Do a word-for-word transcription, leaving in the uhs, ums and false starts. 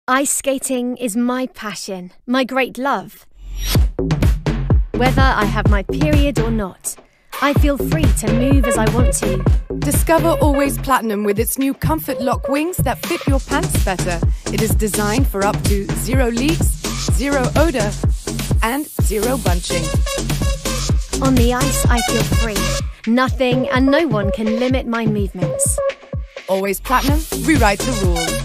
Ice skating is my passion, my great love. Whether I have my period or not, I feel free to move as I want to. Discover Always Platinum with its new Comfort Lock wings that fit your pants better. It is designed for up to zero leaks, zero odor, and zero bunching. On the ice, I feel free. Nothing and no one can limit my movements. Always Platinum, rewrite the rules.